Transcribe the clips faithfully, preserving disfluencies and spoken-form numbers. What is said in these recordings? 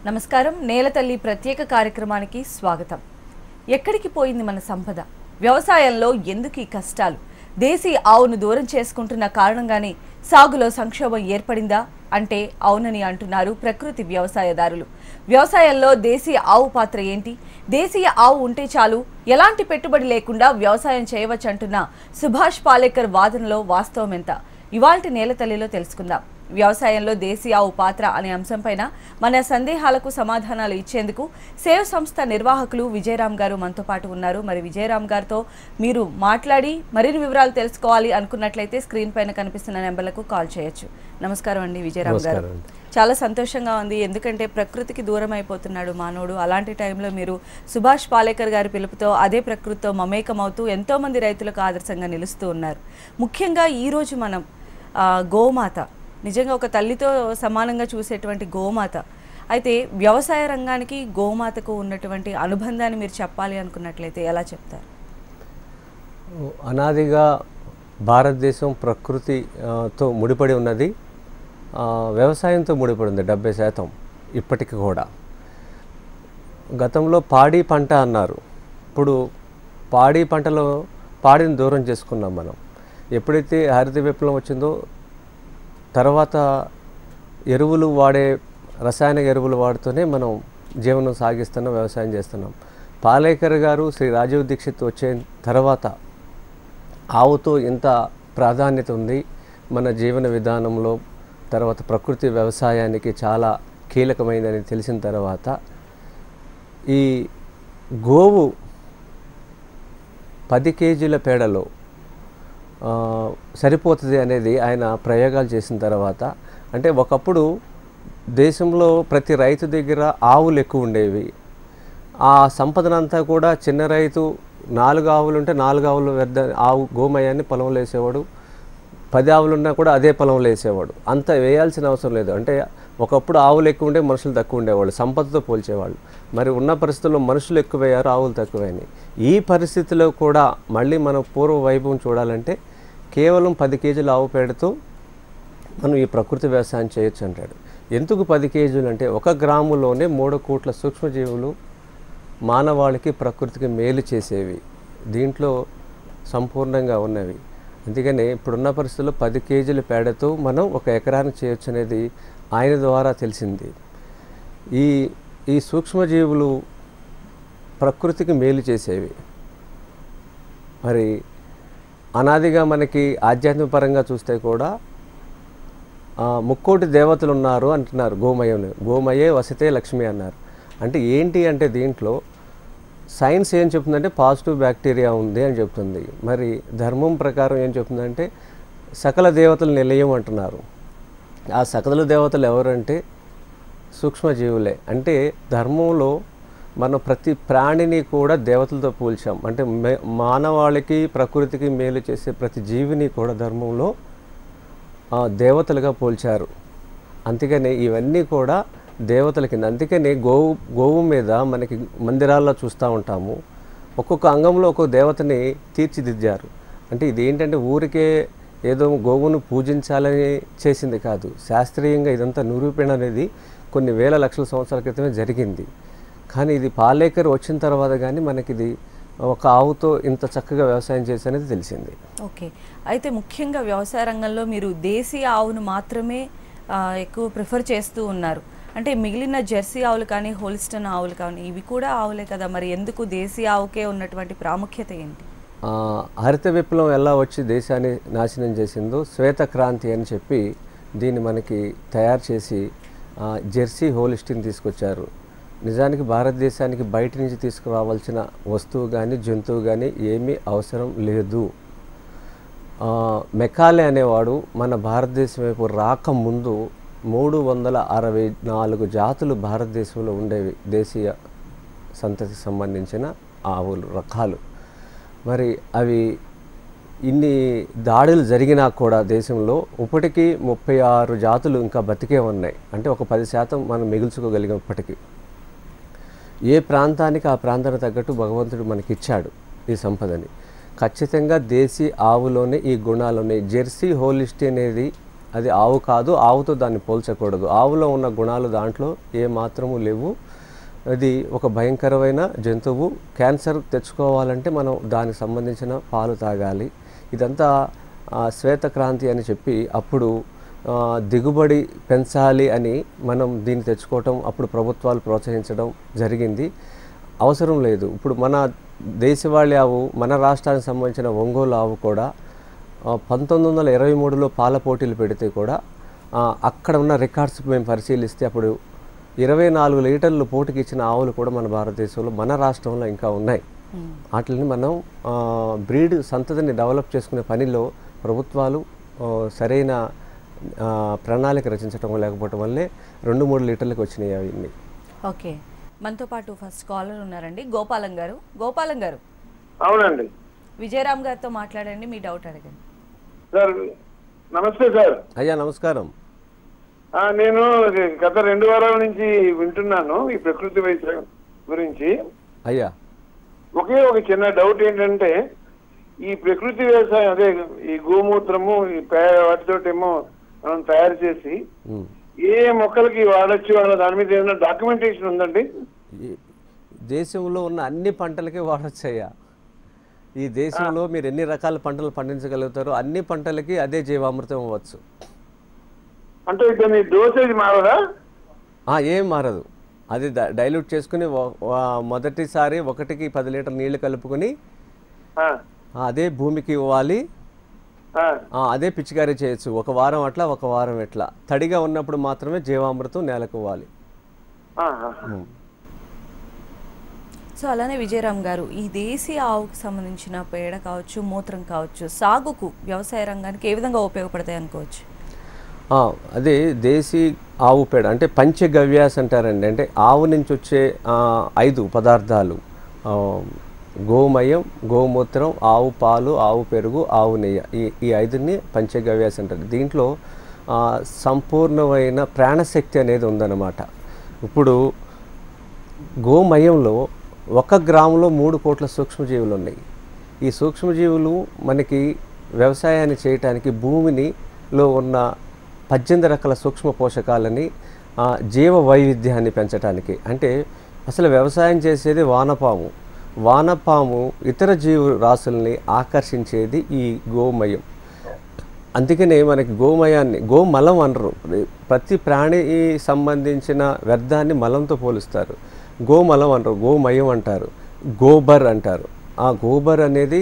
నమస్కారం నేలతల్లి ప్రత్యేక కార్యక్రమానికి స్వాగతం. ఎక్కడికి పోయింది మన సంపద? వ్యవసాయంలో ఎందుకు ఈ కష్టాలు? దేశీ ఆవును దూరం చేసుకుంటున్న కారణంగానే సాగులో సంక్షోభం ఏర్పడిందా అంటే అవునని అంటున్నారు ప్రకృతి వ్యవసాయదారులు. వ్యవసాయంలో దేశీ ఆవు పాత్ర ఏంటి? దేశీయ ఆవు ఉంటే చాలు, ఎలాంటి పెట్టుబడి లేకుండా వ్యవసాయం చేయవచ్చంటున్న సుభాష్ పాలేకర్ వాదనలో వాస్తవం ఎంత? ఇవాల్టి నేలతల్లిలో తెలుసుకుందాం. వ్యవసాయంలో దేశీ ఆవు పాత్ర అనే అంశంపైన మన సందేహాలకు సమాధానాలు ఇచ్చేందుకు సేవ్ సంస్థ నిర్వాహకులు విజయరామ్ గారు మనతో పాటు ఉన్నారు. మరి విజయరామ్ గారితో మీరు మాట్లాడి మరిన్ని వివరాలు తెలుసుకోవాలి అనుకున్నట్లయితే స్క్రీన్ పైన కనిపిస్తున్న నెంబర్లకు కాల్ చేయొచ్చు. నమస్కారం అండి విజయరామ్ గారు. చాలా సంతోషంగా ఉంది, ఎందుకంటే ప్రకృతికి దూరం అయిపోతున్నాడు మానవుడు. అలాంటి టైంలో మీరు సుభాష్ పాలేకర్ గారి పిలుపుతో అదే ప్రకృతితో మమేకమవుతూ ఎంతోమంది రైతులకు ఆదర్శంగా నిలుస్తూ ఉన్నారు. ముఖ్యంగా ఈరోజు మనం గోమాత, నిజంగా ఒక తల్లితో సమానంగా చూసేటువంటి గోమాత. అయితే వ్యవసాయ రంగానికి గోమాతకు ఉన్నటువంటి అనుబంధాన్ని మీరు చెప్పాలి అనుకున్నట్లయితే ఎలా చెప్తారు? అనాదిగా భారతదేశం ప్రకృతితో ముడిపడి ఉన్నది, వ్యవసాయంతో ముడిపడి ఉంది డెబ్బై శాతం ఇప్పటికి కూడా. గతంలో పాడి పంట అన్నారు, ఇప్పుడు పాడి పంటలో పాడిని దూరం చేసుకున్నాం మనం. ఎప్పుడైతే హరిత విప్లవం వచ్చిందో తర్వాత ఎరువులు వాడే రసాయన ఎరువులు వాడుతూనే మనం జీవనం సాగిస్తున్నాం, వ్యవసాయం చేస్తున్నాం. పాలేకర్ గారు, శ్రీ రాజీవ్ దీక్షిత్ వచ్చే తర్వాత ఆవుతో ఇంత ప్రాధాన్యత ఉంది మన జీవన విధానంలో, తర్వాత ప్రకృతి వ్యవసాయానికి చాలా కీలకమైందని తెలిసిన తర్వాత ఈ గోవు పది కేజీల పేడలో సరిపోతుంది అనేది ఆయన ప్రయోగాలు చేసిన తర్వాత, అంటే ఒకప్పుడు దేశంలో ప్రతి రైతు దగ్గర ఆవులు ఎక్కువ ఉండేవి. ఆ సంపదనంతా కూడా చిన్న రైతు నాలుగు ఆవులు ఉంటే నాలుగు ఆవులు వ్యర్థ ఆవు గోమయాన్ని పొలంలో వేసేవాడు, పది ఆవులు ఉన్నా కూడా అదే పొలంలో వేసేవాడు. అంత వేయాల్సిన అవసరం లేదు. అంటే ఒకప్పుడు ఆవులు ఎక్కువ ఉండే మనుషులు తక్కువ ఉండేవాళ్ళు, సంపదతో పోల్చేవాళ్ళు. మరి ఉన్న పరిస్థితుల్లో మనుషులు ఎక్కువయ్యారు, ఆవులు తక్కువైనాయి. ఈ పరిస్థితిలో కూడా మళ్ళీ మనం పూర్వ వైభవం చూడాలంటే కేవలం పది కేజీల ఆవు పేడతో మనం ఈ ప్రకృతి వ్యవసాయం చేయొచ్చు అంటాడు. ఎందుకు పది కేజీలు అంటే ఒక గ్రాములోనే మూడు కోట్ల సూక్ష్మజీవులు మానవాళికి ప్రకృతికి మేలు చేసేవి దీంట్లో సంపూర్ణంగా ఉన్నవి. అందుకని ఇప్పుడున్న పరిస్థితుల్లో పది కేజీల పేడతో మనం ఒక ఎకరాన్ని చేయొచ్చు అనేది ఆయన ద్వారా తెలిసింది. ఈ ఈ సూక్ష్మజీవులు ప్రకృతికి మేలు చేసేవి. మరి అనాదిగా మనకి ఆధ్యాత్మిక పరంగా చూస్తే కూడా ముక్కోటి దేవతలు ఉన్నారు అంటున్నారు. గోమయను గోమయే వసతే లక్ష్మి అన్నారు. అంటే ఏంటి అంటే దీంట్లో సైన్స్ ఏం చెప్తుందంటే పాజిటివ్ బ్యాక్టీరియా ఉంది అని చెప్తుంది. మరి ధర్మం ప్రకారం ఏం చెప్తుందంటే సకల దేవతలు నిలయం అంటున్నారు. ఆ సకల దేవతలు ఎవరంటే సూక్ష్మజీవులే. అంటే ధర్మంలో మనం ప్రతి ప్రాణిని కూడా దేవతలతో పోల్చాం. అంటే మానవాళికి ప్రకృతికి మేలు చేసే ప్రతి జీవిని కూడా ధర్మంలో దేవతలుగా పోల్చారు. అందుకని ఇవన్నీ కూడా దేవతల కింద. అందుకని గోవు గోవు మీద మనకి మందిరాల్లో చూస్తూ ఉంటాము, ఒక్కొక్క అంగంలో ఒక్కొక్క దేవతని తీర్చిదిద్దారు. అంటే ఇది ఏంటంటే ఊరికే ఏదో గోవును పూజించాలని చేసింది కాదు, శాస్త్రీయంగా ఇదంతా నిరూపణ అనేది కొన్ని వేల లక్షల సంవత్సరాల క్రితమే జరిగింది. కానీ ఇది పాలేకర్ వచ్చిన తర్వాత కానీ మనకి ఇది ఒక ఆవుతో ఇంత చక్కగా వ్యవసాయం చేసి అనేది తెలిసింది. ఓకే, అయితే ముఖ్యంగా వ్యవసాయ రంగంలో మీరు దేశీయ ఆవును మాత్రమే ఎక్కువ ప్రిఫర్ చేస్తూ ఉన్నారు. అంటే మిగిలిన జెర్సీ ఆవులు కానీ హోలిస్టన్ ఆవులు కానీ ఇవి కూడా ఆవులే కదా, మరి ఎందుకు దేశీయ ఆవుకే ఉన్నటువంటి ప్రాముఖ్యత ఏంటి? హరిత విప్లవం ఎలా వచ్చి దేశాన్ని నాశనం చేసిందో శ్వేత క్రాంతి అని చెప్పి దీన్ని మనకి తయారు చేసి జెర్సీ హోలిస్టిన్ తీసుకొచ్చారు. నిజానికి భారతదేశానికి బయట నుంచి తీసుకురావాల్సిన వస్తువు కానీ జంతువు కానీ ఏమీ అవసరం లేదు. మెకాలే అనేవాడు మన భారతదేశం వైపు రాకముందు మూడు వందల అరవై నాలుగు జాతులు భారతదేశంలో ఉండేవి, దేశీయ సంతతికి సంబంధించిన ఆవులు రకాలు. మరి అవి ఇన్ని దాడులు జరిగినా కూడా దేశంలో ఇప్పటికీ ముప్పై ఆరు జాతులు ఇంకా బతికే ఉన్నాయి. అంటే ఒక పది శాతం మనం మిగుల్చుకోగలిగాం ఇప్పటికీ. ఏ ప్రాంతానికి ఆ ప్రాంతానికి తగ్గట్టు భగవంతుడు మనకి ఇచ్చాడు ఈ సంపదని. ఖచ్చితంగా దేశీ ఆవులోనే ఈ గుణాలు ఉన్నాయి. జెర్సీ హోలిస్టీ అనేది అది ఆవు కాదు, ఆవుతో దాన్ని పోల్చకూడదు. ఆవులో ఉన్న గుణాలు దాంట్లో ఏ మాత్రము లేవు. అది ఒక భయంకరమైన జంతువు. క్యాన్సర్ తెచ్చుకోవాలంటే మనం దానికి సంబంధించిన పాలు తాగాలి. ఇదంతా శ్వేతక్రాంతి అని చెప్పి అప్పుడు దిగుబడి పెంచాలి అని మనం దీన్ని తెచ్చుకోవటం అప్పుడు ప్రభుత్వాలు ప్రోత్సహించడం జరిగింది. అవసరం లేదు. ఇప్పుడు మన దేశవాళీ ఆవు, మన రాష్ట్రానికి సంబంధించిన ఒంగోలు ఆవు కూడా పంతొమ్మిది వందల ఇరవై మూడులో పాల పోటీలు పెడితే కూడా అక్కడ ఉన్న రికార్డ్స్ మేము పరిశీలిస్తే అప్పుడు ఇరవై నాలుగు లీటర్లు పోటీకి ఇచ్చిన ఆవులు కూడా మన భారతదేశంలో, మన రాష్ట్రంలో ఇంకా ఉన్నాయి. వాటిని మనం బ్రీడ్ సంతతిని డెవలప్ చేసుకునే పనిలో ప్రభుత్వాలు సరైన ప్రణాళిక రచించడం లేకపోవడం వల్లే రెండు మూడు లీటర్లకు వచ్చినాయి అవన్నీ. ఓకే, మనతో పాటు ఫస్ట్ కాలర్ ఉన్నారండి, గోపాలం గారు. గోపాలం గారు. అవునండి. విజయరామ్ గారితో మాట్లాడండి, మీ డౌట్ అడగండి. సార్ నమస్తే సార్. అయ్యా నమస్కారం. నేను గత రెండు వారాల నుంచి వింటున్నాను ఈ ప్రకృతి వ్యవసాయం గురించి. అయ్యా ఒకే ఒక చిన్న డౌట్ ఏంటంటే, ఈ ప్రకృతి వ్యవసాయం అదే ఈ గోమూత్రము ఈ వాటితోటేమో మనం తయారు చేసి ఏ మొక్కలకి వాడచ్చు అన్న దాని మీద ఏమైనా డాక్యుమెంటేషన్ ఉందండి? దేశంలో ఉన్న అన్ని పంటలకి వాడచ్చు అయ్యా. ఈ దేశంలో మీరు ఎన్ని రకాల పంటలు పండించగలుగుతారో అన్ని పంటలకి అదే జీవామృతం అవ్వచ్చు. అంటే దాని డోసేజ్ మారదా? ఏం మారదు. అది డైల్యూట్ చేసుకుని మొదటిసారి ఒకటికి పది లీటర్ నీళ్లు కలుపుకొని అదే భూమికి ఇవ్వాలి. అదే పిచికారీ చేయొచ్చు. ఒక వారం అట్లా, ఒక వారం ఎట్లా. తడిగా ఉన్నప్పుడు మాత్రమే జీవామృతం నేలకు ఇవ్వాలి. సో అలానే విజయరామ్ గారు, ఈ దేశీ ఆవుకు సంబంధించిన పేడ కావచ్చు, మూత్రం కావచ్చు, సాగుకు వ్యవసాయ రంగానికి ఏ విధంగా ఉపయోగపడతాయి అనుకోవచ్చు? అదే దేశీ ఆవు పేడ అంటే పంచగవ్యాస్ అంటారండి. అంటే ఆవు నుంచి వచ్చే ఐదు పదార్థాలు: గోమయం, గోమూత్రం, ఆవు పాలు, ఆవు పెరుగు, ఆవు నెయ్యి. ఈ ఈ ఐదుని పంచగవ్యాస్ అంటారు. దీంట్లో సంపూర్ణమైన ప్రాణశక్తి అనేది ఉందన్నమాట. ఇప్పుడు గోమయంలో ఒక గ్రాములో మూడు కోట్ల సూక్ష్మజీవులు ఉన్నాయి. ఈ సూక్ష్మజీవులు మనకి వ్యవసాయాన్ని చేయటానికి భూమినిలో ఉన్న పద్దెనిమిది రకాల సూక్ష్మ పోషకాలని, జీవ వైవిధ్యాన్ని పెంచడానికి. అంటే అసలు వ్యవసాయం చేసేది వానపాము. వానపాము ఇతర జీవ రాశుల్ని ఆకర్షించేది ఈ గోమయం. అందుకనే మనకి గోమయాన్ని గోమలం అనరు. ప్రతి ప్రాణికి సంబంధించిన వ్యర్థాన్ని మలంతో పోలుస్తారు. గోమలం అనరు, గోమయం అంటారు, గోబర్ అంటారు. ఆ గోబర్ అనేది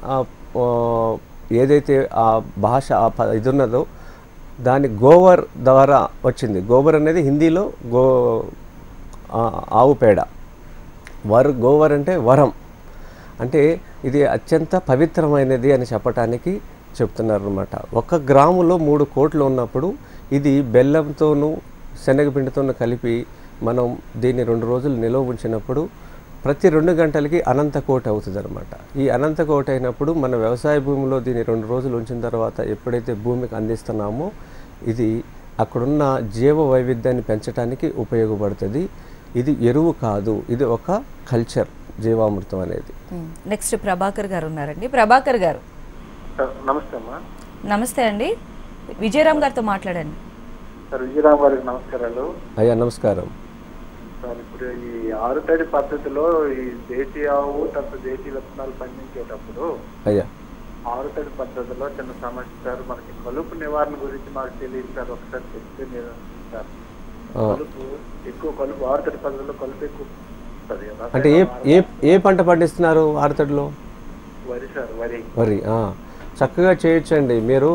ఏదైతే ఆ భాష ఇది ఉన్నదో దాని గోవర్ ద్వారా వచ్చింది. గోబర్ అనేది హిందీలో గో ఆవు పేడ. వర్ గోవర్ అంటే వరం. అంటే ఇది అత్యంత పవిత్రమైనది అని చెప్పటానికి చెప్తున్నారు అన్నమాట. ఒక గ్రాములో మూడు కోట్లు ఉన్నప్పుడు ఇది బెల్లంతోనూ శనగపిండితోనూ కలిపి మనం దీన్ని రెండు రోజులు నిల్వ ఉంచినప్పుడు ప్రతి రెండు గంటలకి అనంత కోటి అవుతుంది అనమాట. ఈ అనంత కోటి అయినప్పుడు మన వ్యవసాయ భూమిలో దీన్ని రెండు రోజులు ఉంచిన తర్వాత ఎప్పుడైతే భూమికి అందిస్తున్నామో ఇది అక్కడున్న జీవ వైవిధ్యాన్ని పెంచడానికి ఉపయోగపడుతుంది. ఇది ఎరువు కాదు, ఇది ఒక కల్చర్ జీవామృతం అనేది. నెక్స్ట్ ప్రభాకర్ గారు ఉన్నారండి. ప్రభాకర్ గారు. నమస్తే అమ్మా. నమస్తే అండి, విజయరామ్ గారితో మాట్లాడండి. సార్ విజయరామ్ గారికి నమస్కారాలు. అయ్యా నమస్కారం సార్. ఇప్పుడు ఈ ఆరుతడి పద్ధతిలో ఈ దేశీ ఆవు తర్వాత దేశీ విత్తనాలు పండించేటప్పుడు అయ్యా ఆరుతడి పద్ధతిలో చిన్న సమస్య సార్. మనకి కలుపు నివారణ గురించి మాకు తెలియదు సార్, ఒకసారి చెప్తే మీరు సార్. కలుపు ఎక్కువ కలుపు ఆరుతడి పద్ధతిలో కలుపు ఎక్కువ వస్తుంది కదా. అంటే ఏ ఏ ఏ పంట పండిస్తున్నారు ఆరుతడిలో? వరి సార్. వరి వరి చక్కగా చేయొచ్చండి. మీరు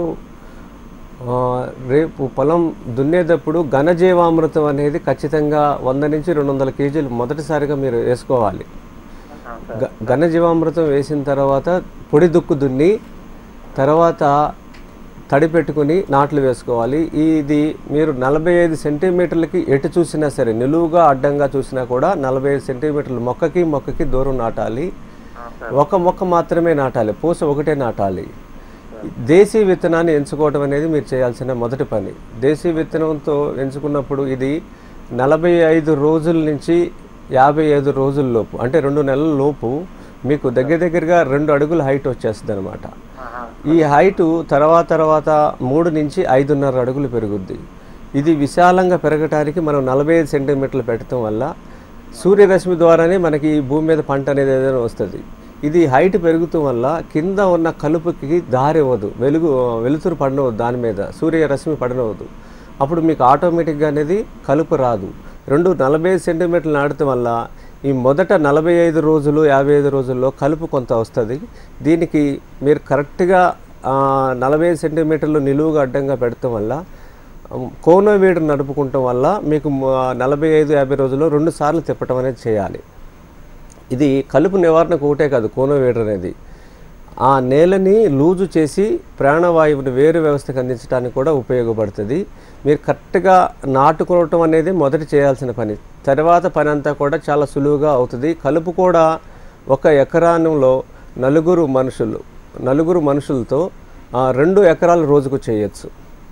రేపు పొలం దున్నేటప్పుడు ఘనజీవామృతం అనేది ఖచ్చితంగా వంద నుంచి రెండు వందల కేజీలు మొదటిసారిగా మీరు వేసుకోవాలి. ఘనజీవామృతం వేసిన తర్వాత పొడి దుక్కు దున్ని తర్వాత తడి పెట్టుకుని నాట్లు వేసుకోవాలి. ఇది మీరు నలభై ఐదు సెంటీమీటర్లకి ఎటు చూసినా సరే, నిలువుగా అడ్డంగా చూసినా కూడా నలభై ఐదు సెంటీమీటర్లు మొక్కకి మొక్కకి దూరం నాటాలి. ఒక మొక్క మాత్రమే నాటాలి, పూస ఒకటే నాటాలి. దేశీ విత్తనాన్ని ఎంచుకోవడం అనేది మీరు చేయాల్సిన మొదటి పని. దేశీ విత్తనంతో ఎంచుకున్నప్పుడు ఇది నలభై ఐదు రోజుల నుంచి యాభై ఐదు రోజుల లోపు, అంటే రెండు నెలల లోపు మీకు దగ్గర దగ్గరగా రెండు అడుగుల హైట్ వచ్చేస్తుంది అనమాట. ఈ హైటు తర్వాత తర్వాత మూడు నుంచి ఐదున్నర అడుగులు పెరుగుద్ది. ఇది విశాలంగా పెరగటానికి మనం నలభై ఐదు సెంటీమీటర్లు పెట్టడం వల్ల సూర్యరశ్మి ద్వారానే మనకి ఈ భూమి మీద పంట అనేది ఏదైనా వస్తుంది. ఇది హైట్ పెరుగుతాం వల్ల కింద ఉన్న కలుపుకి దారి ఇవ్వదు, వెలుగు వెలుతురు పడనవద్దు, దాని మీద సూర్యరశ్మి పడనవద్దు. అప్పుడు మీకు ఆటోమేటిక్గా అనేది కలుపు రాదు. రెండు నలభై ఐదు సెంటీమీటర్లు నాటడం వల్ల ఈ మొదట నలభై ఐదు రోజులు యాభై ఐదు రోజుల్లో కలుపు కొంత వస్తుంది. దీనికి మీరు కరెక్ట్గా నలభై ఐదు సెంటీమీటర్లు నిలువుగా అడ్డంగా పెడతాం వల్ల కోన వేడిని నడుపుకుంటాం వల్ల మీకు నలభై ఐదు యాభై రోజుల్లో రెండు సార్లు తిప్పటం అనేది చేయాలి. ఇది కలుపు నివారణకు ఒకటే కాదు, కోన వేడి అనేది ఆ నేలని లూజు చేసి ప్రాణవాయువుని వేరు వ్యవస్థకు అందించడానికి కూడా ఉపయోగపడుతుంది. మీరు కరెక్ట్గా నాటుకోవటం అనేది మొదటి చేయాల్సిన పని. తర్వాత పని అంతా కూడా చాలా సులువుగా అవుతుంది. కలుపు కూడా ఒక ఎకరానంలో నలుగురు మనుషులు నలుగురు మనుషులతో రెండు ఎకరాలు రోజుకు చేయొచ్చు.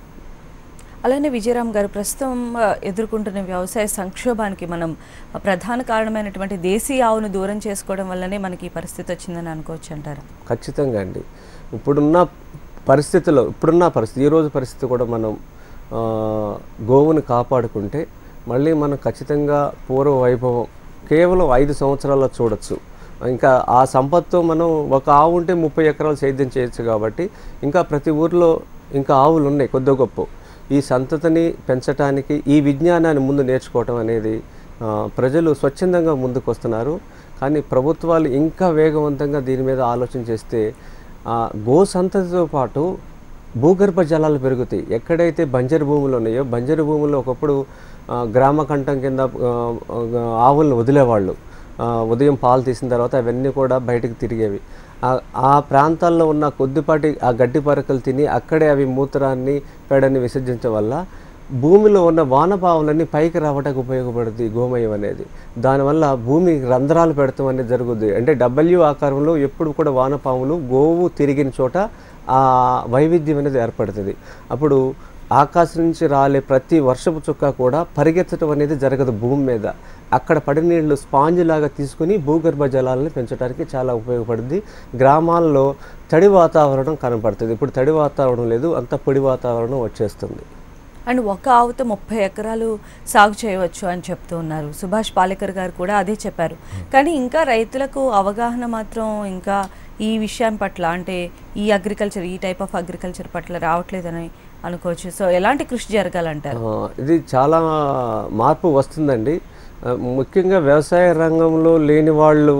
అలానే విజయరామ్ గారు, ప్రస్తుతం ఎదుర్కొంటున్న వ్యవసాయ సంక్షోభానికి మనం ప్రధాన కారణమైనటువంటి దేశీ ఆవును దూరం చేసుకోవడం వల్లనే మనకి ఈ పరిస్థితి వచ్చిందని అనుకోవచ్చు అంటారా? ఖచ్చితంగా అండి. ఇప్పుడున్న పరిస్థితిలో ఇప్పుడున్న పరిస్థితి ఈరోజు పరిస్థితి కూడా మనం గోవుని కాపాడుకుంటే మళ్ళీ మనం ఖచ్చితంగా పూర్వ వైభవం కేవలం ఐదు సంవత్సరాల్లో చూడొచ్చు. ఇంకా ఆ సంపత్తో మనం ఒక ఆవు ఉంటే ముప్పై ఎకరాలు సేద్యం చేయొచ్చు. కాబట్టి ఇంకా ప్రతి ఊర్లో ఇంకా ఆవులు ఉన్నాయి కొద్ది గొప్ప. ఈ సంతతిని పెంచడానికి ఈ విజ్ఞానాన్ని ముందు నేర్చుకోవటం అనేది ప్రజలు స్వచ్ఛందంగా ముందుకు వస్తున్నారు. కానీ ప్రభుత్వాలు ఇంకా వేగవంతంగా దీని మీద ఆలోచన చేస్తే గో సంతతితో పాటు భూగర్భ జలాలు పెరుగుతాయి. ఎక్కడైతే బంజరు భూములు ఉన్నాయో బంజరు భూముల్లో ఒకప్పుడు గ్రామ కంఠం కింద ఆవులను వదిలేవాళ్ళు. ఉదయం పాలు తీసిన తర్వాత అవన్నీ కూడా బయటకు తిరిగేవి. ఆ ప్రాంతాల్లో ఉన్న కొద్దిపాటి ఆ గడ్డి పరకలు తిని అక్కడే అవి మూత్రాన్ని పేడని విసర్జించడం వల్ల భూమిలో ఉన్న వానపాములన్నీ పైకి రావడానికి ఉపయోగపడుతుంది గోమయం అనేది. దానివల్ల భూమి రంధ్రాలు పెడతాం అనేది జరుగుతుంది. అంటే డబ్ల్యూ ఆకారంలో ఎప్పుడు కూడా వానపాములు గోవు తిరిగిన చోట ఆ వైవిధ్యం అనేది ఏర్పడుతుంది. అప్పుడు ఆకాశం నుంచి రాలే ప్రతి వర్షపు చుక్క కూడా పరిగెత్తడం అనేది జరగదు భూమి మీద. అక్కడ పడి నీళ్లు స్పాంజ్ లాగా తీసుకుని భూగర్భ జలాలను పెంచడానికి చాలా ఉపయోగపడుతుంది. గ్రామాల్లో తడి వాతావరణం కనపడుతుంది. ఇప్పుడు తడి వాతావరణం లేదు, అంత పొడి వాతావరణం వచ్చేస్తుంది. అండ్ ఒక ఆవుతో ముప్పై ఎకరాలు సాగు చేయవచ్చు అని చెప్తూ ఉన్నారు. సుభాష్ పాలేకర్ గారు కూడా అదే చెప్పారు. కానీ ఇంకా రైతులకు అవగాహన మాత్రం ఇంకా ఈ విషయం పట్ల, అంటే ఈ అగ్రికల్చర్ ఈ టైప్ ఆఫ్ అగ్రికల్చర్ పట్ల రావట్లేదని అనుకోవచ్చు. సో ఎలాంటి కృషి జరగాలంటారు? ఇది చాలా మార్పు వస్తుందండి. ముఖ్యంగా వ్యవసాయ రంగంలో లేని వాళ్ళు,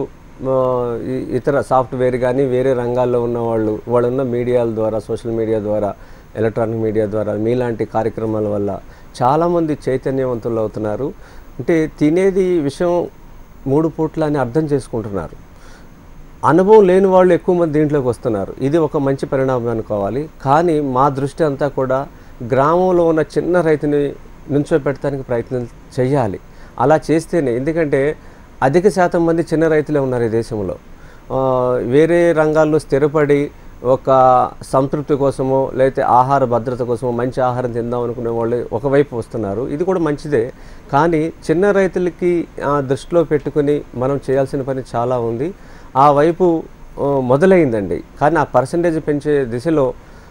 ఇతర సాఫ్ట్వేర్ కానీ వేరే రంగాల్లో ఉన్న వాళ్ళు, వాళ్ళున్న మీడియాల ద్వారా, సోషల్ మీడియా ద్వారా, ఎలక్ట్రానిక్ మీడియా ద్వారా, మీలాంటి కార్యక్రమాల వల్ల చాలామంది చైతన్యవంతులు అవుతున్నారు. అంటే తినేది విషయం మూడు పూట్ల అని అర్థం చేసుకుంటున్నారు. అనుభవం లేని వాళ్ళు ఎక్కువ మంది దీంట్లోకి వస్తున్నారు. ఇది ఒక మంచి పరిణామం అనుకోవాలి. కానీ మా దృష్టి అంతా కూడా గ్రామంలో ఉన్న చిన్న రైతుని నుంచోబెట్టడానికి ప్రయత్నం చేయాలి. అలా చేస్తేనే, ఎందుకంటే అధిక శాతం మంది చిన్న రైతులే ఉన్నారు ఈ దేశంలో. వేరే రంగాల్లో స్థిరపడి ఒక సంతృప్తి కోసమో లేకపోతే ఆహార భద్రత కోసమో మంచి ఆహారం తిందాం అనుకునే వాళ్ళు ఒకవైపు వస్తున్నారు. ఇది కూడా మంచిదే. కానీ చిన్న రైతులకి దృష్టిలో పెట్టుకుని మనం చేయాల్సిన పని చాలా ఉంది. ఆ వైపు మొదలైందండి. కానీ ఆ పర్సంటేజ్ పెంచే దిశలో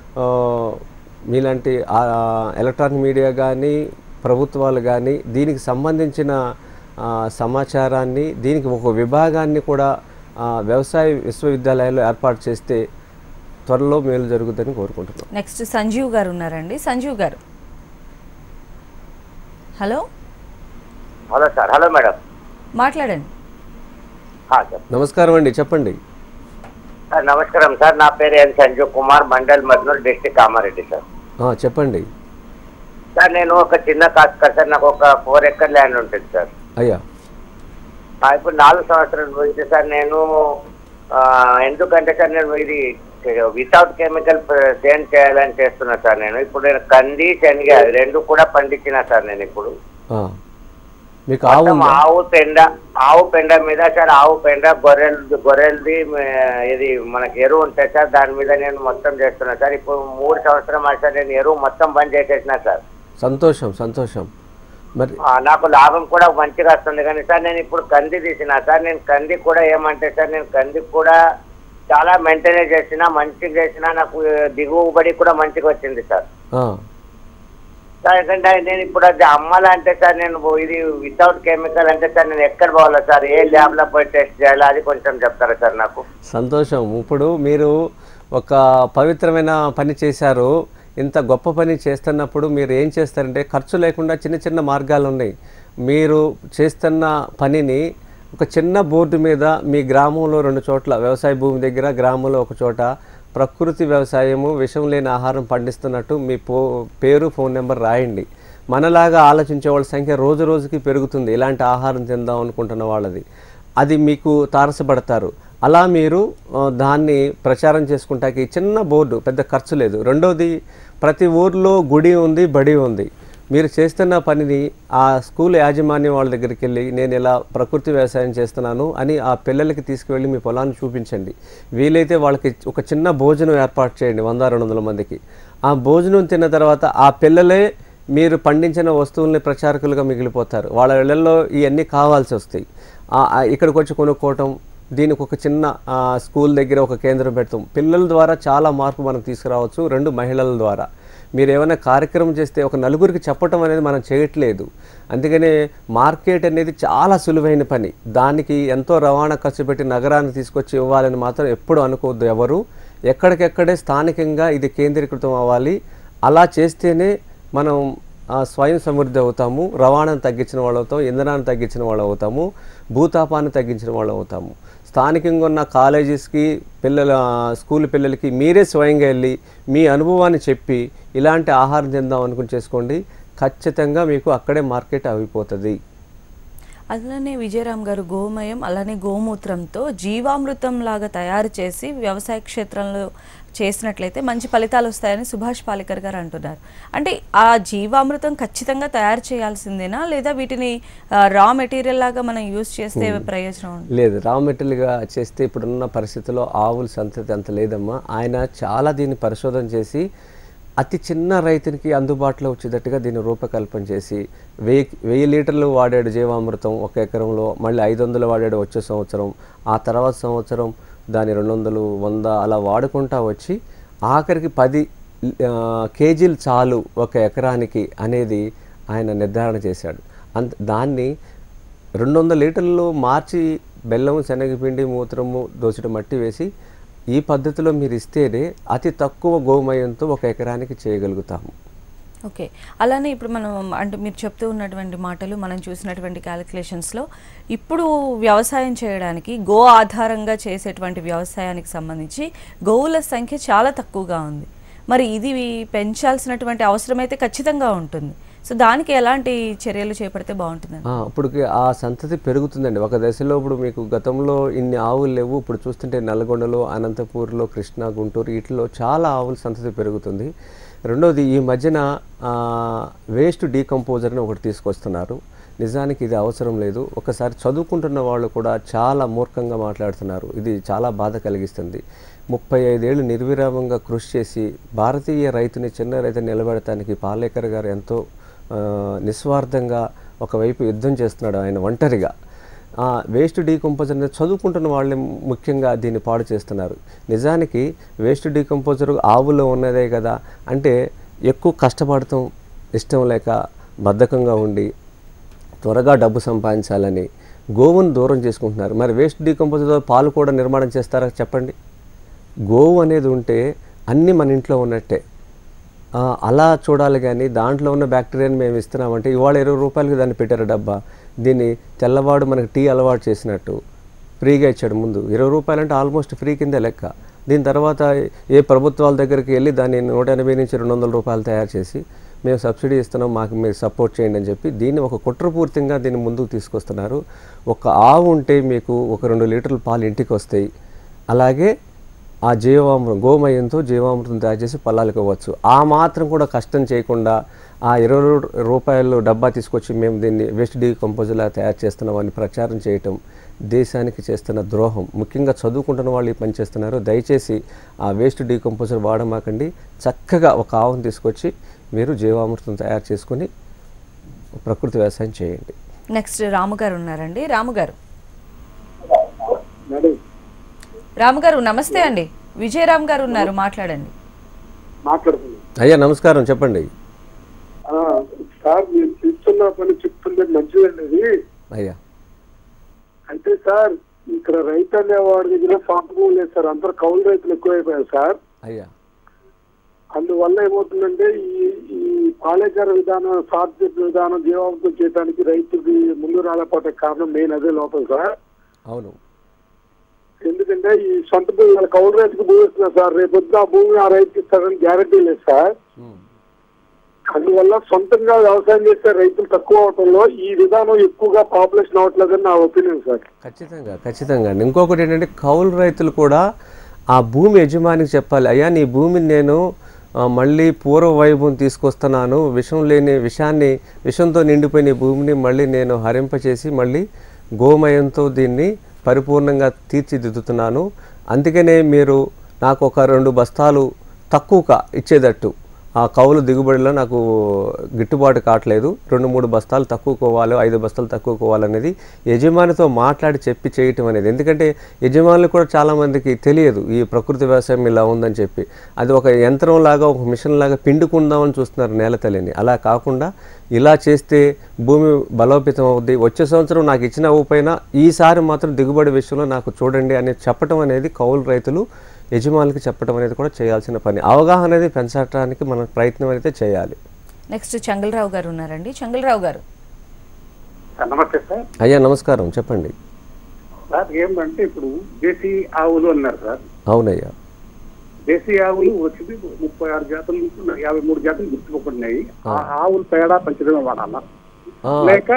మీలాంటి ఎలక్ట్రానిక్ మీడియా కానీ ప్రభుత్వాలు కానీ దీనికి సంబంధించిన సమాచారాన్ని, దీనికి ఒక విభాగాన్ని కూడా వ్యవసాయ విశ్వవిద్యాలయాల్లో ఏర్పాటు చేస్తే త్వరలో మేలు జరుగుతుందని కోరుకుంటున్నాం. నెక్స్ట్ సంజీవ్ గారు ఉన్నారండి. సంజీవ్ గారు, hello. Hello sir. Hello madam, మాట్లాడండి. నమస్కారం అండి, చెప్పండి. నమస్కారం సార్, నా పేరు N Sanjeev Kumar, mandal Madnoor, district Kamareddy sir. చెప్పండి సార్. నేను ఒక చిన్న కాస్త సార్, నాకు ఒక ఫోర్ ఎకర్ ల్యాండ్ ఉంటుంది సార్. అయ్యా, ఇప్పుడు నాలుగు సంవత్సరాల నుంచి సార్ నేను ఎందుకంటే సార్ నేను ఇది వితౌట్ కెమికల్ సేండ్ చేయాలని చేస్తున్నా సార్. నేను ఇప్పుడు నేను కంది శనగ రెండు కూడా పండించిన సార్. నేను ఇప్పుడు ఆవు పెండ ఆవు పెండ మీద సార్, ఆవు పెండ గొర్రెలు గొర్రెలది ఇది మనకి ఎరువు ఉంటుంది సార్, దాని మీద నేను మొత్తం చేస్తున్నా సార్. ఇప్పుడు మూడు సంవత్సరం సార్ నేను ఎరువు మొత్తం బంద్ చేసేసిన సార్. సంతోషం సంతోషం. మరి నాకు లాభం కూడా మంచిగా వస్తుంది. కానీ సార్ నేను ఇప్పుడు కంది తీసిన సార్. నేను కంది కూడా ఏమంటే సార్, నేను కంది కూడా చాలా మెయింటైన్ చేసినా మంచిగా చేసినా నాకు దిగుబడి కూడా మంచిగా వచ్చింది సార్. సార్ ఎందుకంటే నేను ఇప్పుడు అది అమ్మాలంటే సార్ నేను ఇది వితౌట్ కెమికల్ అంటే సార్ నేను ఎక్కడ పోవాలా సార్, ఏ ల్యాబ్లో పోయి టెస్ట్ చేయాలి అది కొంచెం చెప్తారా సార్ నాకు? సంతోషం. ఇప్పుడు మీరు ఒక పవిత్రమైన పని చేశారు. ఇంత గొప్ప పని చేస్తున్నప్పుడు మీరు ఏం చేస్తారంటే ఖర్చు లేకుండా చిన్న చిన్న మార్గాలు ఉన్నాయి. మీరు చేస్తున్న పనిని ఒక చిన్న బోర్డు మీద మీ గ్రామంలో రెండు చోట్ల వ్యవసాయ భూమి దగ్గర గ్రామంలో ఒక చోట ప్రకృతి వ్యవసాయము విషం లేని ఆహారం పండిస్తున్నట్టు మీ పో పేరు ఫోన్ నెంబర్ రాయండి. మనలాగా ఆలోచించే వాళ్ళ సంఖ్య రోజు రోజుకి పెరుగుతుంది. ఇలాంటి ఆహారం తిందాం అనుకుంటున్న వాళ్ళది అది మీకు తారసపడతారు. అలా మీరు దాన్ని ప్రచారం చేసుకుంటాకి చిన్న బోర్డు, పెద్ద ఖర్చు లేదు. రెండోది, ప్రతి ఊర్లో గుడి ఉంది, బడి ఉంది. మీరు చేస్తున్న పనిని ఆ స్కూల్ యాజమాన్యం వాళ్ళ దగ్గరికి వెళ్ళి నేను ఇలా ప్రకృతి వ్యవసాయం చేస్తున్నాను అని ఆ పిల్లలకి తీసుకువెళ్ళి మీ పొలాన్ని చూపించండి. వీలైతే వాళ్ళకి ఒక చిన్న భోజనం ఏర్పాటు చేయండి వంద రెండు వందల మందికి. ఆ భోజనం తిన్న తర్వాత ఆ పిల్లలే మీరు పండించిన వస్తువుల్ని ప్రచారకులుగా మిగిలిపోతారు. వాళ్ళ ఇళ్లలో ఇవన్నీ కావాల్సి వస్తాయి. ఇక్కడికి వచ్చి కొనుక్కోవటం, దీనికి ఒక చిన్న స్కూల్ దగ్గర ఒక కేంద్రం పెడతాం. పిల్లల ద్వారా చాలా మార్పు మనం తీసుకురావచ్చు. రెండు, మహిళల ద్వారా మీరు ఏమైనా కార్యక్రమం చేస్తే ఒక నలుగురికి చెప్పటం అనేది మనం చేయట్లేదు. అందుకనే మార్కెట్ అనేది చాలా సులువైన పని. దానికి ఎంతో రవాణా ఖర్చు పెట్టి నగరాన్ని తీసుకొచ్చి ఇవ్వాలని మాత్రం ఎప్పుడు అనుకోవద్దు ఎవరు. ఎక్కడికెక్కడే స్థానికంగా ఇది కేంద్రీకృతం అవ్వాలి. అలా చేస్తేనే మనం స్వయం సమృద్ధి అవుతాము, రవాణాను తగ్గించిన వాళ్ళు అవుతాం, ఇంధనాన్ని తగ్గించిన వాళ్ళు అవుతాము, భూతాపాన్ని తగ్గించిన వాళ్ళు అవుతాము. స్థానికంగా ఉన్న కాలేజెస్కి పిల్లల స్కూల్ పిల్లలకి మీరే స్వయంగా వెళ్ళి మీ అనుభవాన్ని చెప్పి ఇలాంటి ఆహారం తిందాం అనుకుని చేసుకోండి. ఖచ్చితంగా మీకు అక్కడే మార్కెట్ అయిపోతుంది. అలానే విజయరామ్ గారు, గోమయం అలానే గోమూత్రంతో జీవామృతం లాగా తయారు చేసి వ్యవసాయ క్షేత్రంలో చేసినట్లయితే మంచి ఫలితాలు వస్తాయని సుభాష్ పాలేకర్ గారు అంటున్నారు. అంటే ఆ జీవామృతం ఖచ్చితంగా తయారు చేయాల్సిందేనా, లేదా వీటిని రా మెటీరియల్ లాగా మనం యూజ్ చేస్తే ప్రయోజనం లేదు? రా మెటీరియల్గా చేస్తే ఇప్పుడున్న పరిస్థితుల్లో ఆవుల సంతతి అంత లేదమ్మా. ఆయన చాలా దీన్ని పరిశోధన చేసి అతి చిన్న రైతునికి అందుబాటులో వచ్చేటట్టుగా దీన్ని రూపకల్పన చేసి వెయ్యి వెయ్యి లీటర్లు వాడాడు జీవామృతం ఒక ఎకరంలో. మళ్ళీ ఐదు వందలు వాడాడు వచ్చే సంవత్సరం. ఆ తర్వాత సంవత్సరం దాని రెండు వందలు వంద అలా వాడుకుంటా వచ్చి ఆఖరికి పది కేజీలు చాలు ఒక ఎకరానికి అనేది ఆయన నిర్ధారణ చేశాడు. అంత దాన్ని రెండు వందల లీటర్లు మార్చి బెల్లము, శనగపిండి, మూత్రము, దోసెడు మట్టి వేసి ఈ పద్ధతిలో మీరు ఇస్తేనే అతి తక్కువ గోమయంతో ఒక ఎకరానికి చేయగలుగుతాము. ఓకే. అలానే ఇప్పుడు మనం అంటే మీరు చెప్తూ ఉన్నటువంటి మాటలు, మనం చూసినటువంటి క్యాలిక్యులేషన్స్లో ఇప్పుడు వ్యవసాయం చేయడానికి గో ఆధారంగా చేసేటువంటి వ్యవసాయానికి సంబంధించి గోవుల సంఖ్య చాలా తక్కువగా ఉంది. మరి ఇది పెంచాల్సినటువంటి అవసరం అయితే ఖచ్చితంగా ఉంటుంది. సో దానికి ఎలాంటి చర్యలు చేపడితే బాగుంటుందండి? ఇప్పుడు ఆ సంతతి పెరుగుతుందండి. ఒక దశలో ఇప్పుడు మీకు గతంలో ఇన్ని ఆవులు లేవు. ఇప్పుడు చూస్తుంటే నల్గొండలో, అనంతపూర్లో, కృష్ణా, గుంటూరు వీటిలో చాలా ఆవుల సంతతి పెరుగుతుంది. రెండోది, ఈ మధ్యన వేస్ట్ డీకంపోజర్ని ఒకటి తీసుకొస్తున్నారు. నిజానికి ఇది అవసరం లేదు. ఒకసారి చదువుకుంటున్న వాళ్ళు కూడా చాలా మూర్ఖంగా మాట్లాడుతున్నారు. ఇది చాలా బాధ కలిగిస్తుంది. ముప్పై ఐదేళ్ళు నిర్విరామంగా కృషి చేసి భారతీయ రైతుని, చిన్న రైతుని నిలబెడటానికి పాలేకర్ గారు ఎంతో నిస్వార్థంగా ఒకవైపు యుద్ధం చేస్తున్నాడు ఆయన ఒంటరిగా. వేస్ట్ డీకంపోజర్ అనేది చదువుకుంటున్న వాళ్ళే ముఖ్యంగా దీన్ని పాడు చేస్తున్నారు. నిజానికి వేస్ట్ డీకంపోజర్ ఆవులో ఉన్నదే కదా అంటే ఎక్కువ కష్టపడటం ఇష్టం లేక బద్ధకంగా ఉండి త్వరగా డబ్బు సంపాదించాలని గోవును దూరం చేసుకుంటున్నారు. మరి వేస్ట్ డీకంపోజర్ పాలు కూడా నిర్మాణం చేస్తారా చెప్పండి? గోవు అనేది ఉంటే అన్నీ మన ఇంట్లో ఉన్నట్టే. అలా చూడాలి. కానీ దాంట్లో ఉన్న బ్యాక్టీరియాని మేము ఇస్తున్నామంటే ఇవాళ ఇరవై రూపాయలకి దాన్ని పెట్టారు డబ్బా. దీన్ని తెల్లవాడు మనకి టీ అలవాటు చేసినట్టు ఫ్రీగా ఇచ్చాడు. ముందు ఇరవై రూపాయలు అంటే ఆల్మోస్ట్ ఫ్రీ కింద లెక్క. దీని తర్వాత ఏ ప్రభుత్వాల దగ్గరికి వెళ్ళి దాన్ని నూట ఎనభై నుంచి రెండు వందల రూపాయలు తయారు చేసి మేము సబ్సిడీ ఇస్తున్నాం, మాకు మీరు సపోర్ట్ చేయండి అని చెప్పి దీన్ని ఒక కుట్రపూర్తిగా దీన్ని ముందుకు తీసుకొస్తున్నారు. ఒక ఆవు ఉంటే మీకు ఒక రెండు లీటర్ల పాలు ఇంటికి వస్తాయి. అలాగే ఆ జీవామృతం, గోమయంతో జీవామృతం తయారు చేసి పొలాలకు ఇవ్వచ్చు. ఆ మాత్రం కూడా కష్టం చేయకుండా ఆ ఇరవై రూపాయలు డబ్బా తీసుకొచ్చి మేము దీన్ని వేస్ట్ డీకంపోజర్లా తయారు చేస్తున్నామని ప్రచారం చేయటం దేశానికి చేస్తున్న ద్రోహం. ముఖ్యంగా చదువుకుంటున్న వాళ్ళు ఈ పని చేస్తున్నారు. దయచేసి ఆ వేస్ట్ డీకంపోజర్ వాడమాకండి. చక్కగా ఒక ఆవును తీసుకొచ్చి మీరు జీవామృతం తయారు చేసుకుని ప్రకృతి వ్యవసాయం చేయండి. నెక్స్ట్ రాము గారు ఉన్నారండి. రాము గారు రామ్ గారు నమస్తే అండి. విజయరామ్ గారు ఉన్నారు, మాట్లాడండి. మాట్లాడుతున్నాను. అయ్యా నమస్కారం, చెప్పండి. సార్ మీరు చూస్తున్న పని చెప్తుంటే మంచిదండి. అయ్యా అయితే సార్ ఇక్కడ రైతు అనేవాడి దగ్గర పాపం లేదు సార్, అందరు కౌలు రైతులు ఎక్కువైపోయారు సార్. అయ్యా అందువల్ల ఏమవుతుందంటే ఈ ఈ పాలేకర విధానం, సాధ్య విధానం జీవాంతం చేయడానికి రైతుకి ముందు రాలేకపోతే కారణం మెయిన్ అదే లోపల సార్. అవును. ఎందుకంటే ఈ సొంత భూమి కౌలు రైతుకు భూమి ఇస్తున్నారు సార్, రేపొద్దు ఆ భూమి ఆ రైతుకి ఇస్తారని గ్యారంటీ లేదు సార్. అందువల్ల సొంతంగా వ్యవసాయం చేసే రైతులు తక్కువ అవటంలో ఈ విధానం ఎక్కువగా పాపులేషన్ అవ్వట్లేదని నా ఒపీనియన్ సార్. ఖచ్చితంగా ఖచ్చితంగా అండి. ఇంకొకటి ఏంటంటే కౌలు రైతులు కూడా ఆ భూమి యజమానికి చెప్పాలి, అయ్యా నీ భూమిని నేను మళ్ళీ పూర్వ వైభవం తీసుకొస్తున్నాను, విషం లేని విషాన్ని విషంతో నిండిపోయిన భూమిని మళ్ళీ నేను హరింపచేసి మళ్ళీ గోమయంతో దీన్ని పరిపూర్ణంగా తీర్చిదిద్దుతున్నాను, అందుకనే మీరు నాకు ఒక రెండు బస్తాలు తక్కువగా ఇచ్చేటట్టు, ఆ కౌలు దిగుబడిలో నాకు గిట్టుబాటు కావట్లేదు, రెండు మూడు బస్తాలు తక్కువ కోవాలి, ఐదు బస్తాలు తక్కువ కోవాలనేది యజమానితో మాట్లాడి చెప్పి చేయటం అనేది. ఎందుకంటే యజమానులు కూడా చాలామందికి తెలియదు ఈ ప్రకృతి వ్యవసాయం ఇలా ఉందని చెప్పి, అది ఒక యంత్రం లాగా ఒక మిషన్ లాగా పిండుకుందామని చూస్తున్నారు నేల తల్లిని. అలా కాకుండా ఇలా చేస్తే భూమి బలోపేతం అవుద్ది, వచ్చే సంవత్సరం నాకు ఇచ్చిన అవ్వపైన ఈసారి మాత్రం దిగుబడి విషయంలో నాకు చూడండి అని చెప్పటం అనేది కౌలు రైతులు యజమానులకి చెప్పడం అనేది కూడా చేయాల్సిన పని. అవగాహన అనేది పెంచడానికి మన ప్రయత్నం అయితే చేయాలి. నెక్స్ట్ చంగలరావు గారు ఉన్నారండి. చంగలరావు గారు నమస్తే సార్. అయ్యా నమస్కారం, చెప్పండి. సార్ ఏమంటే ఇప్పుడు దేశీ ఆవులు అన్నారు సార్. అవునయ్యా. దేశీ ఆవులు వచ్చింది ముప్పై ఆరు జాతుల నుంచి యాభై మూడు జాతులు గుర్తుపడుతున్నాయి. ఆ ఆవులు పేడ పంచడమే వాడాలా లేక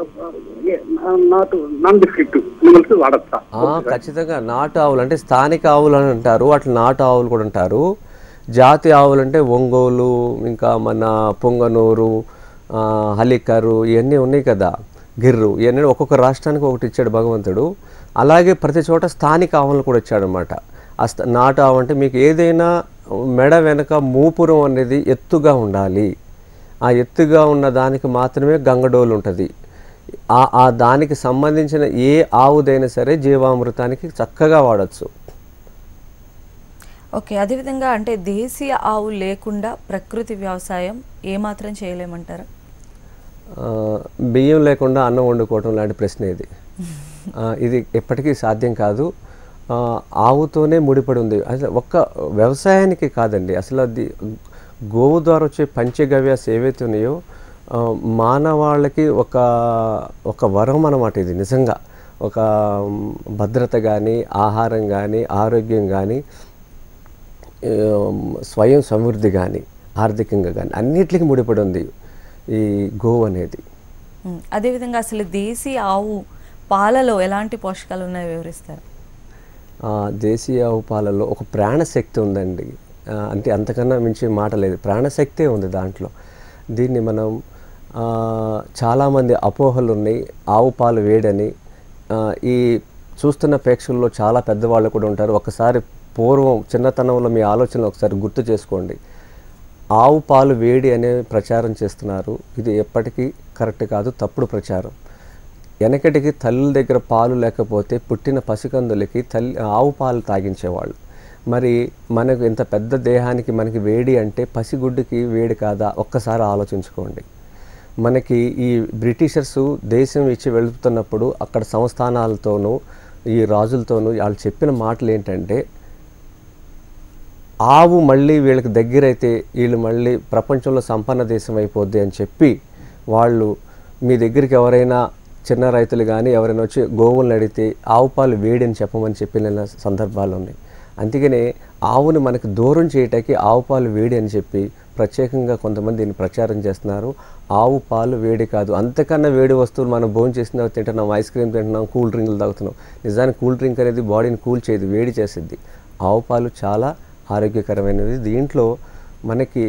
నాటు నాన్ బిస్కెట్ మిగిలిసి వాడచ్చా? ఖచ్చితంగా నాటు ఆవులు అంటే స్థానిక ఆవులు అని అంటారు, అట్లా నాటు ఆవులు కూడా అంటారు. జాతి ఆవులు అంటే ఒంగోలు, ఇంకా మన పొంగనూరు, హలికరు, ఇవన్నీ ఉన్నాయి కదా, గిర్రు, ఇవన్నీ ఒక్కొక్క రాష్ట్రానికి ఒకటి ఇచ్చాడు భగవంతుడు. అలాగే ప్రతి చోట స్థానిక ఆవులను కూడా ఇచ్చాడు అనమాట. ఆ నాటు ఆవు అంటే మీకు ఏదైనా మెడ వెనక మూపురం అనేది ఎత్తుగా ఉండాలి, ఆ ఎత్తుగా ఉన్న దానికి మాత్రమే గంగడోలు ఉంటుంది. ఆ ఆ దానికి సంబంధించిన ఏ ఆవుదైనా సరే జీవామృతానికి చక్కగా వాడచ్చు. ఓకే, అదేవిధంగా అంటే దేశీయ ఆవు లేకుండా ప్రకృతి వ్యవసాయం ఏమాత్రం చేయలేమంటారా? బియ్యం లేకుండా అన్నం వండుకోవటం లాంటి ప్రశ్న ఇది. ఇది ఎప్పటికీ సాధ్యం కాదు. ఆవుతోనే ముడిపడి ఉంది. అసలు ఒక్క వ్యవసాయానికి కాదండి, అసలు అది గోవు ద్వారా వచ్చే పంచగవ్యాస్ ఏవైతే ఉన్నాయో మానవాళ్ళకి ఒక ఒక వరం అన్నమాట. ఇది నిజంగా ఒక భద్రత కానీ, ఆహారం కానీ, ఆరోగ్యం కానీ, స్వయం సమృద్ధి కానీ, ఆర్థికంగా కానీ అన్నిటికీ ముడిపడి ఉంది ఈ గోవు అనేది. అదేవిధంగా అసలు దేశీ ఆవు పాలలో ఎలాంటి పోషకాలు ఉన్నాయో వివరిస్తారు? దేశీయ ఆవు పాలలో ఒక ప్రాణశక్తి ఉందండి, అంటే అంతకన్నా మించి మాట లేదు, ప్రాణశక్తే ఉంది దాంట్లో. దీన్ని మనం చాలామంది అపోహలు ఉన్నాయి, ఆవు పాలు వేడని. ఈ చూస్తున్న ప్రేక్షకుల్లో చాలా పెద్దవాళ్ళు కూడా ఉంటారు. ఒకసారి పూర్వం చిన్నతనంలో మీ ఆలోచనలు ఒకసారి గుర్తు చేసుకోండి. ఆవు పాలు వేడి అనే ప్రచారం చేస్తున్నారు, ఇది ఎప్పటికీ కరెక్ట్ కాదు, తప్పుడు ప్రచారం. వెనకటికి తల్లుల దగ్గర పాలు లేకపోతే పుట్టిన పసికందులకి తల్లి ఆవు పాలు తాగించేవాళ్ళు. మరి మనకు ఇంత పెద్ద దేహానికి మనకి వేడి అంటే పసిగుడ్డుకి వేడి కాదా? ఒక్కసారి ఆలోచించుకోండి. మనకి ఈ బ్రిటిషర్సు దేశం ఇచ్చి వెళుతున్నప్పుడు అక్కడ సంస్థానాలతోనూ ఈ రాజులతోనూ వాళ్ళు చెప్పిన మాటలు ఏంటంటే, ఆవు మళ్ళీ వీళ్ళకి దగ్గరైతే వీళ్ళు మళ్ళీ ప్రపంచంలో సంపన్న దేశం అయిపోద్ది అని చెప్పి వాళ్ళు మీ దగ్గరికి ఎవరైనా చిన్న రైతులు కానీ ఎవరైనా వచ్చి గోవులను అడిగితే ఆవు పాలు వేడి అని చెప్పమని చెప్పిన సందర్భాలు ఉన్నాయి. అందుకనే ఆవుని మనకు దూరం చేయటానికి ఆవు పాలు వేడి అని చెప్పి ప్రత్యేకంగా కొంతమంది దీన్ని ప్రచారం చేస్తున్నారు. ఆవు పాలు వేడి కాదు, అంతకన్నా వేడి వస్తువులు మనం భోజనం చేసిన తింటున్నాం, ఐస్ క్రీమ్ తింటున్నాం, కూల్ డ్రింకులు తాగుతున్నాం. నిజానికి కూల్ డ్రింక్ అనేది బాడీని కూల్ చేయదు, వేడి చేసిద్ది. ఆవు పాలు చాలా ఆరోగ్యకరమైనది. దీంట్లో మనకి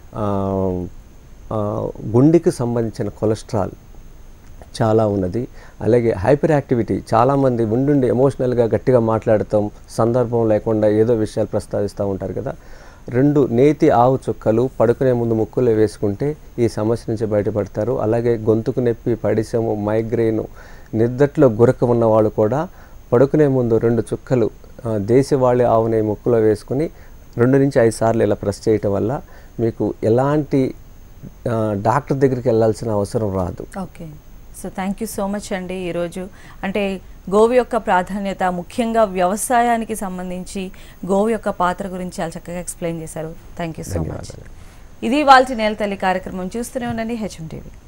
గుండెకి సంబంధించిన కొలెస్ట్రాల్ చాలా ఉన్నది. అలాగే హైపర్ యాక్టివిటీ, చాలామంది ఉండుండి ఎమోషనల్గా గట్టిగా మాట్లాడతాం, సందర్భం లేకుండా ఏదో విషయాలు ప్రస్తావిస్తూ ఉంటారు కదా. రెండు నేతి ఆవు చుక్కలు పడుకునే ముందు ముక్కులో వేసుకుంటే ఈ సమస్య నుంచి బయటపడతారు. అలాగే గొంతుకు నొప్పి, పడిసెము, మైగ్రేను, నిద్దట్లో గురక ఉన్న వాళ్ళు కూడా పడుకునే ముందు రెండు చుక్కలు దేశవాళీ ఆవుని ముక్కులో వేసుకుని రెండు నుంచి ఐదు సార్లు ఇలా ప్రెస్ చేయటం వల్ల మీకు ఎలాంటి డాక్టర్ దగ్గరికి వెళ్ళాల్సిన అవసరం రాదు. Okay, so thank you so much అండి. ఈరోజు అంటే గోవు యొక్క ప్రాధాన్యత, ముఖ్యంగా వ్యవసాయానికి సంబంధించి గోవు యొక్క పాత్ర గురించి చాలా చక్కగా ఎక్స్ప్లెయిన్ చేశారు. Thank you so much. ఇది వాళ్ళ నేల తల్లి కార్యక్రమం. చూస్తూనే ఉండండి హెచ్ఎం టీవీ.